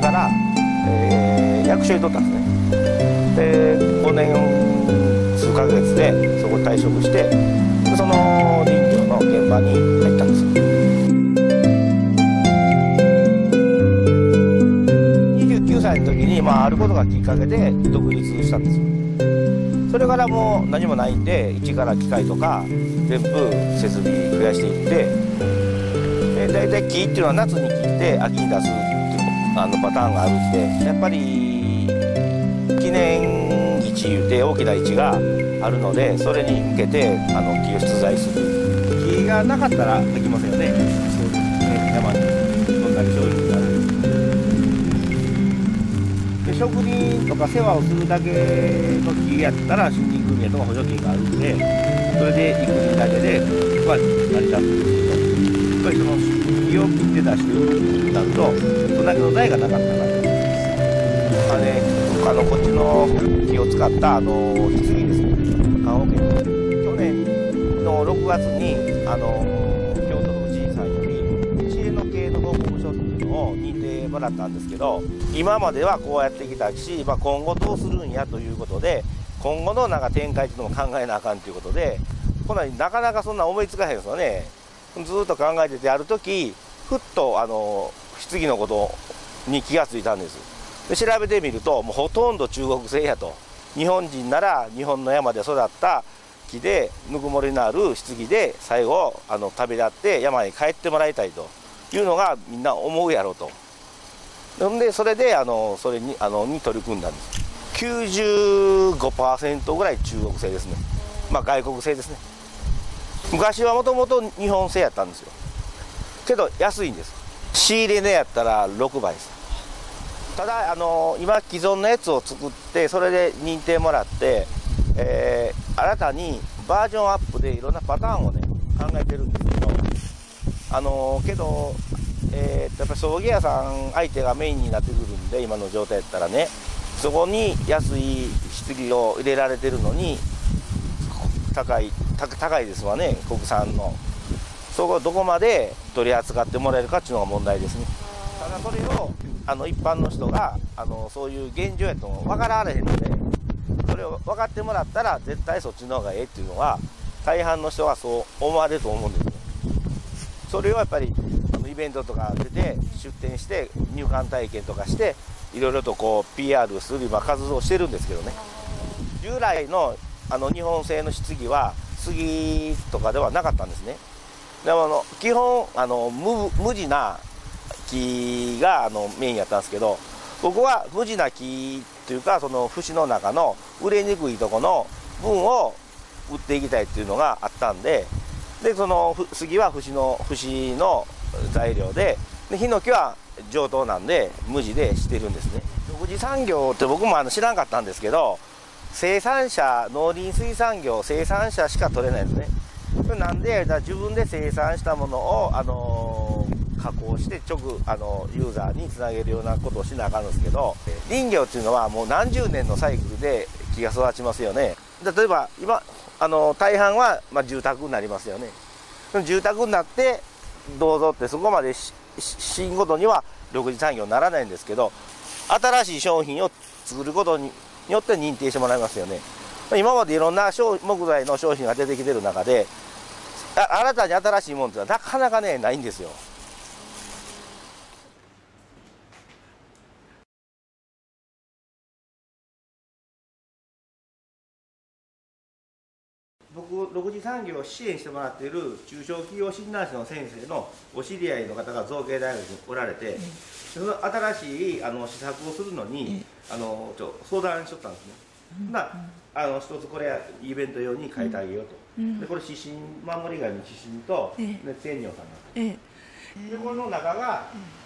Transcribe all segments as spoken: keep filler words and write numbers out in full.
から、えー、役所に取ったんですね。でごねん数ヶ月でそこ退職して、その林業の現場に入ったんですよ。にじゅうきゅうさいの時に、まあ、あることがきっかけで独立したんですよ。それからもう何もないんで、一から機械とか全部設備増やしていって、で大体木っていうのは夏に切って秋に出すっていうあのパターンがあるんで、やっぱり記念市いうて大きな市があるので、それに向けてあの木を出材する。木がなかったらできませんよね。そうですね、山にどんだけ商品になる。で職人とか世話をするだけの木やったら森林組合とか補助金があるんで、それで幾人だけでは成り立つんですけど、やっぱりその木を切って出して売るってなると、そんだけの材がなかったから、まあね、あのこっちの木を使ったあの棺ですね、棺桶。去年のろくがつにあの京都府知事さんより知恵の系の報告書っていうのを認定もらったんですけど、今まではこうやってきたし、まあ、今後どうするんやということで、今後のなんか展開っていうのも考えなあかんということで、こんなになかなかそんな思いつかへんですよね。ずっと考えてて、ある時ふっとあの棺のことに気がついたんです。で調べてみると、もうほとんど中国製やと。日本人なら日本の山で育った木でぬくもりのある棺で最後あの旅立って山に帰ってもらいたいというのがみんな思うやろうと。んでそれであのそれにあのに取り組んだんです。きゅうじゅうごパーセント ぐらい中国製ですね。まあ外国製ですね。昔はもともと日本製やったんですよ。けど安いんです。仕入れ値やったらろくばいです。ただあの今既存のやつを作ってそれで認定もらって、えー、新たにバージョンアップでいろんなパターンをね考えてるんですけど、あのけど、えー、やっぱり葬儀屋さん相手がメインになってくるんで、今の状態やったらね、そこに安い棺を入れられてるのに高い高いですわね、国産の。そこをどこまで取り扱ってもらえるかっていうのが問題ですね。ただそれをあの一般の人があのそういう現状やと分かられへんので、それを分かってもらったら絶対そっちの方がええっていうのは大半の人はそう思われると思うんですよ。それをやっぱりあのイベントとか出て出店して入館体験とかしていろいろとこう ピーアール する今活動してるんですけどね。従来のあの日本製の棺は杉とかではなかったんですね。でもあの基本あの 無, 無地な木があのメインやったんですけど、僕は無地な木っていうかその節の中の売れにくいとこの分を売っていきたいっていうのがあったんで、でその杉は節の節の材料で、でヒノキは上等なんで無地でしてるんですね。独自産業って僕もあの知らんかったんですけど、生産者、農林水産業生産者しか取れないんですね。なんでだ自分で生産したものをあの加工して直あのユーザーにつなげるようなことをしなあかんんですけど、林業っていうのはもう何十年のサイクルで木が育ちますよね。例えば今あの大半は、まあ、住宅になりますよね。住宅になってどうぞってそこまでしんごとには独自産業にならないんですけど、新しい商品を作ることによって認定してもらいますよね。今までいろんな木材の商品が出てきてる中で、新たに新しいものってのはなかなかねないんですよ。僕独自産業を支援してもらっている中小企業診断士の先生のお知り合いの方が造形大学におられて、その新しいあの施策をするのにあのちょ相談しとったんですね。なあの一つこれイベント用に書いてあげようと、うん、でこれ指針守り貝の指針と、ええ、で天女さんが、ええ、でこの中が、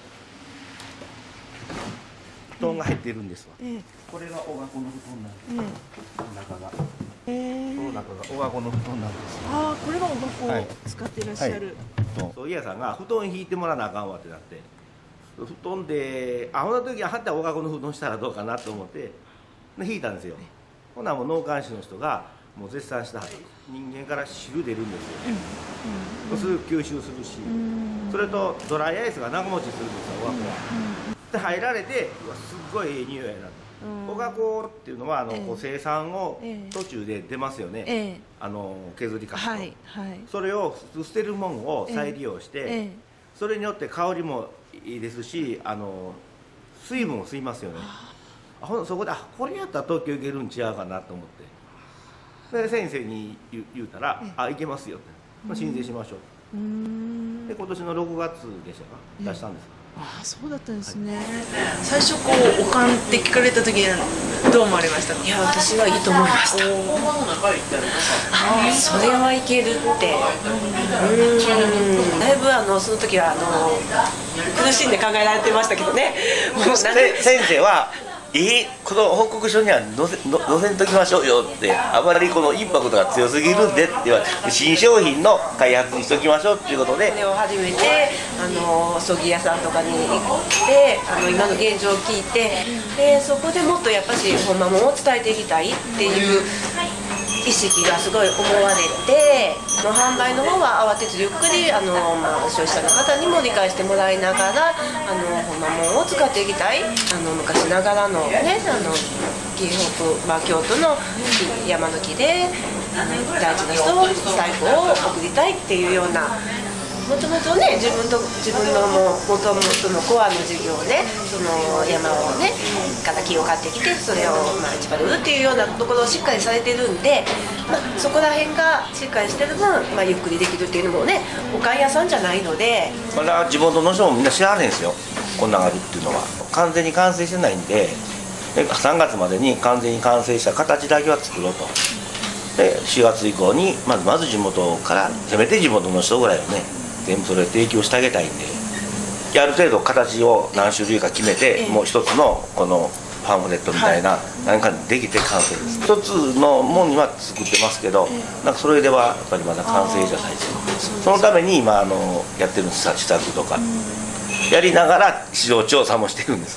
布団が入っているんですわ、ええ、これがおがこの布団なんです、ええ、この中が、えー、この中がおがこの布団なんです。 ああ、これがおがこを使っていらっしゃる、 はいはい、葬儀屋さんが布団引いてもらわなあかんわってなって、布団であほんな時ははったらおがこの布団したらどうかなと思ってで引いたんですよ。ほなもう農幹士の人がもう絶賛したはず。人間から汁出るんですよ、うんうん、すぐ吸収するし、うん、それとドライアイスが長持ちするんですよ、おがこは。 って入られて、うわすっごいええ匂いやな。おがこっていうのはあの、 ええ、 こう生産をええ、 途中で出ますよね、 ええ、 あの削りかすと、 はいはい、 それを捨てるもんを再利用して、 ええ、 それによって香りもいいですし、あの水分を吸いますよね。あほんそこであこれやったら東京行けるん違うかなと思って、で先生に言う言うたら「 ええ、 あ行けますよ」って、まあ、申請しましょう、 うーん、 で今年のろくがつでしたか、 ええ、 出したんです。 ああ、そうだったんですね。最初こうおかんって聞かれた時にどう思われましたか？ いや、私はいいと思いました。あ、それはいけるって。うん、だいぶあのその時はあの苦しんで考えられてましたけどね。もうなんで先生はいいこの報告書には載せの載せんときましょうよって、あまりこのインパクトが強すぎるんでって言われて、新商品の開発にしときましょうっていうことで、 それを始めて、あの葬儀屋さんとかに行ってあの今の現状を聞いて、でそこでもっとやっぱしほんまもんを伝えていきたいっていう意識がすごい思われて、の販売の方は慌てずゆっくりあの、まあ、消費者の方にも理解してもらいながら、あのほんまもんを使っていきたい、あの昔ながらのね、あの紀北、まあ、京都の山の木であの大事な人を最後を送りたいっていうような。もともとね、自分と自分のもともとのコアの事業をね、その山をねから木を買ってきて、それをまあ市場で売るっていうようなところをしっかりされてるんで、まあ、そこら辺がしっかりしてる分、まあ、ゆっくりできるっていうのもね、おかん屋さんじゃないので、 まだ地元の人もみんな知らないんですよ、こんなんあるっていうのは。完全に完成してないんで、でさんがつまでに完全に完成した形だけは作ろうと。でしがつ以降にまずまず地元から、せめて地元の人ぐらいをね全部それを提供してあげたいんで、ある程度形を何種類か決めて、もう一つのこのパンフレットみたいな何かできて完成です。一つのもんには作ってますけど、なんかそれではやっぱりまだ完成じゃないですよ。そのために今あのやってる試作とかやりながら市場調査もしてるんです。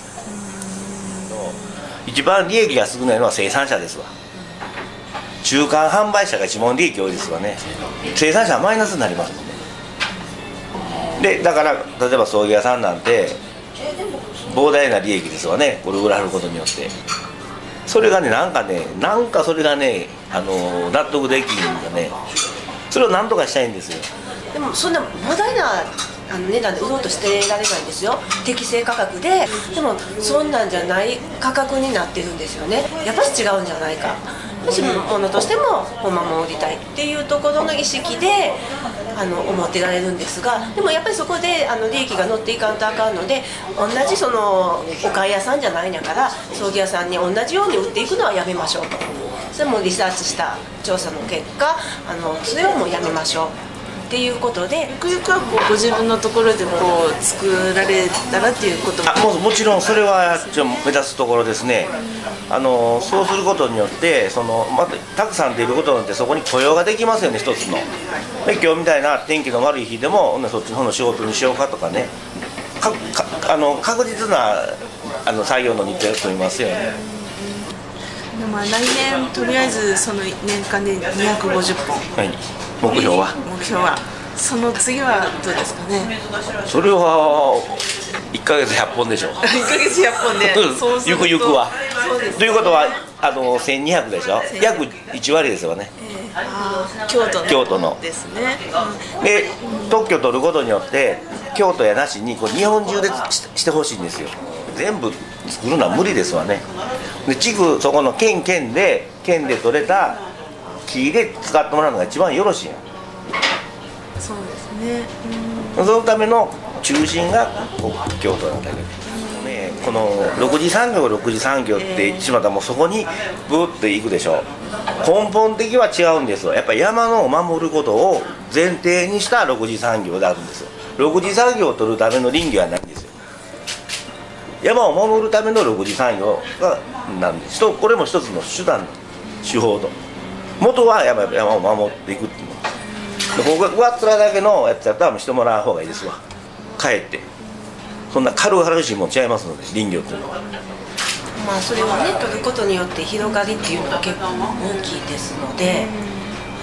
一番利益が少ないのは生産者ですわ。中間販売者が一番利益多いですわね。生産者はマイナスになりますもんね。でだから例えば葬儀屋さんなんて膨大な利益ですわね、これ売られることによって。それがねなんかねなんかそれがねあの納得できるんだね。それを何とかしたいんですよ。 でもそんな膨大なあの値段で売ろうとしてられないんですよ。適正価格で。でもそんなんじゃない価格になってるんですよね。やっぱり違うんじゃないか、もしものとしてもほんまもん売りたいっていうところの意識であの思ってられるんですが、でもやっぱりそこであの利益が乗っていかんとあかんので、同じそのお買い屋さんじゃないんだから葬儀屋さんに同じように売っていくのはやめましょうと。それもリサーチした調査の結果、あのそれはもうやめましょうっていうことで、 ゆくゆくはこうご自分のところでこう作られたらっていうことも。 あ も, もちろんそれはちょ目指すところですね。あのそうすることによってその、ま、たくさん出ることによってそこに雇用ができますよね、一つの。で今日みたいな天気の悪い日でもそっちの方の仕事にしようかとかね、かかあの確実なあの作業の日程を組みますよね。 でもまあ来年とりあえずその年間でにひゃくごじゅっぽん、 はい、目標は目標はその次はどうですかね。 それはいっかげつひゃっぽんでしょう。 いっかげつひゃっぽんでそうするとゆくゆくはそうです、ね、 ということはあのせんにひゃくでしょ、約いちわりですよね、 えー、あ京都の京都のですね、うん、 で特許を取ることによって京都やなしにこう日本中で し, してほしいんですよ。全部作るのは無理ですわね。で地区そこの県県で県で取れた木で使ってもらうのが一番よろしいやん。 そうですね、うん、 そのための中心が京都なんだけど、ね、このろく次産業ろく次産業って言ってしまったらもうそこにブーっていくでしょ。根本的は違うんですよ。やっぱり山のを守ることを前提にしたろく次産業であるんですよ。ろく次産業を取るための林業はないんですよ。山を守るためのろく次産業がなんです。これも一つの手段、手法と元は山を守っていくっていうの。僕が上っ面だけのやつやったらしてもらう方がいいですわ。かえってそんな軽々しいもん違いますので、林業っていうのは。 まあそれをね取ることによって広がりっていうのが結構大きいですので、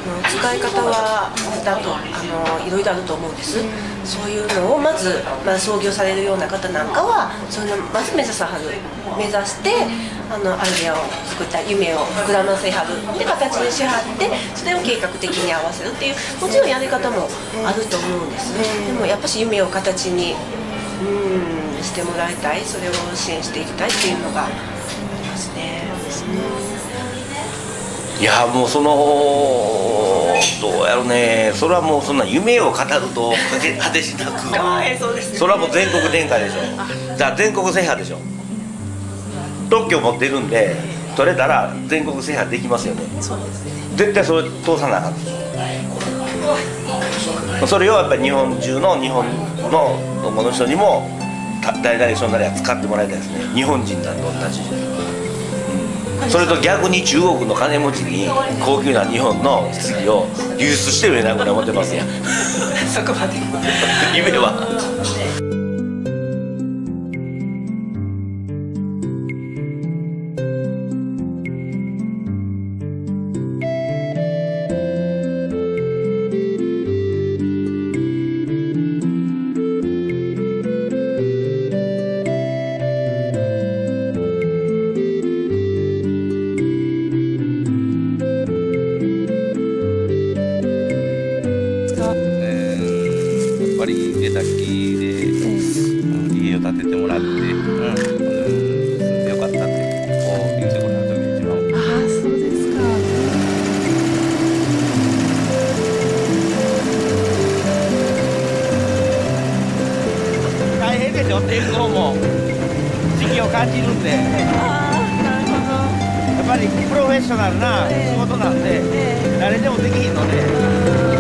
使い方はだとあのいろいろあると思うんです、そういうのをまず、まあ、創業されるような方なんかはそういうのまず目指さはる目指してあのアイデアを作った夢を膨らませはるで形にしはってそれを計画的に合わせるっていうもちろんやり方もあると思うんです、でもやっぱし夢を形にうんしてもらいたい、それを支援していきたいっていうのがありますね。 いやもうそのどうやろうね、それはもうそんな夢を語ると果てしなくそれはもう全国展開でしょ。じゃあ全国制覇でしょ。特許持ってるんで取れたら全国制覇できますよね。絶対それ通さなあかん。それをやっぱり日本中の日本のこの人にも大なり小なりは使ってもらいたいですね。日本人なんと同じ、うん、それと逆に中国の金持ちに高級な日本の棺を流出してるようなぐらい思ってますよそこまで夢は。寝たきで、うん、家を建ててもらって、うん、住んでよかったってこう言ってくれた時が一番。 ああ、そうですか。 大変でしょ、天候も時期を感じるんで。 ああ、なるほど。 やっぱりプロフェッショナルな仕事なんで、誰でもできひんので。